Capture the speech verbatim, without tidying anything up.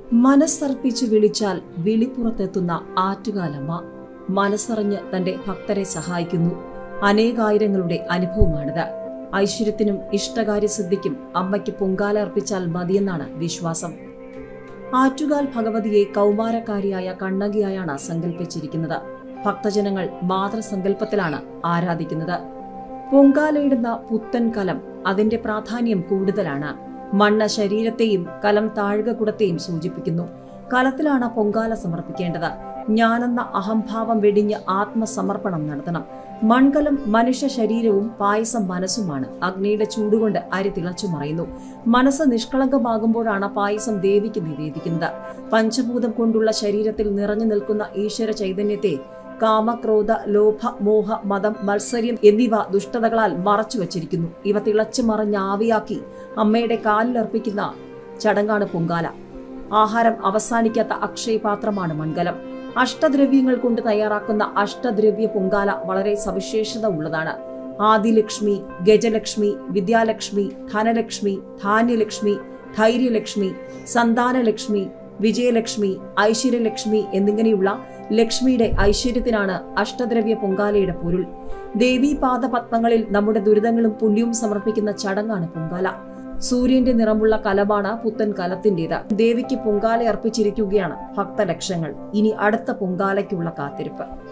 മനസ്സർപ്പിച്ചു വിളിച്ചാൽ വിളിപ്പുറത്തെത്തുന്ന ആറ്റുകാലമ്മ മനസ്സറിഞ്ഞ് തന്റെ ഭക്തരെ സഹായിക്കുന്നു. അനേകായിരങ്ങളുടെ അനുഭവമാണിത്. ഐശ്വര്യത്തിനും ഇഷ്ടകാര്യസിദ്ധിക്കും അമ്മയ്ക്ക് പൊങ്കാല അർപ്പിച്ചാൽ മതിയെന്നാണ് വിശ്വാസം. ആറ്റുകാൽ ഭഗവതിയെ കൗമാരക്കാരിയായ കണ്ണകിയായാണ് സങ്കല്പിച്ചിരിക്കുന്നത്. ഭക്തജനങ്ങൾ മാതൃസങ്കല്പത്തിലാണ് ആരാധിക്കുന്നത്. പൊങ്കാലയിടുന്ന പുത്തൻ കലം അതിന്റെ പ്രാധാന്യം കൂടുതലാണ്. മണ്ണ് ശരീരത്തെയും കലം താഴ്കകുടത്തെയും സൂചിപ്പിക്കുന്നു. കലത്തിലാണ് പൊങ്കാല സമർപ്പിക്കേണ്ടത്. ഞാനെന്ന അഹംഭാവം വെടിഞ്ഞ് ആത്മസമർപ്പണം നടത്തണം. മൺകലം മനുഷ്യ ശരീരവും പായസം മനസ്സുമാണ്. അഗ്നിയുടെ ചൂടുകൊണ്ട് അരി തിളച്ചു മറയുന്നു. മനസ്സ് നിഷ്കളങ്കമാകുമ്പോഴാണ് പായസം ദേവിക്ക് നിവേദിക്കുന്നത്. പഞ്ചഭൂതം കൊണ്ടുള്ള ശരീരത്തിൽ നിറഞ്ഞു നിൽക്കുന്ന ഈശ്വര ചൈതന്യത്തെ കാമക്രോധ ലോഭ മോഹ മതം മത്സര്യം എന്നിവ ദുഷ്ടതകളാൽ മറച്ചു വച്ചിരിക്കുന്നു. ഇവ തിളച്ചു മറഞ്ഞ് ആവിയാക്കി അമ്മയുടെ കാലിലർപ്പിക്കുന്ന ചടങ്ങാണ് പൊങ്കാല. ആഹാരം അവസാനിക്കാത്ത അക്ഷയപാത്രമാണ് മൺകലം. അഷ്ടദ്രവ്യങ്ങൾ കൊണ്ട് തയ്യാറാക്കുന്ന അഷ്ടദ്രവ്യ പൊങ്കാല വളരെ സവിശേഷത ഉള്ളതാണ്. ആദിലക്ഷ്മി, ഗജലക്ഷ്മി, വിദ്യാലക്ഷ്മി, ധനലക്ഷ്മി, ധാന്യലക്ഷ്മി, ധൈര്യലക്ഷ്മി, സന്താനലക്ഷ്മി, വിജയലക്ഷ്മി, ഐശ്വര്യലക്ഷ്മി എന്നിങ്ങനെയുള്ള ലക്ഷ്മിയുടെ ഐശ്വര്യത്തിനാണ് അഷ്ടദ്രവ്യ പൊങ്കാലയുടെ പൊരുൾ. ദേവീപാദപത്മങ്ങളിൽ നമ്മുടെ ദുരിതങ്ങളും പുണ്യവും സമർപ്പിക്കുന്ന ചടങ്ങാണ് പൊങ്കാല. സൂര്യന്റെ നിറമുള്ള കലമാണ് പുത്തൻ കലത്തിന്റേത്. ദേവിക്ക് പൊങ്കാല അർപ്പിച്ചിരിക്കുകയാണ് ഭക്തലക്ഷങ്ങൾ. ഇനി അടുത്ത പൊങ്കാലയ്ക്കുള്ള കാത്തിരിപ്പ്.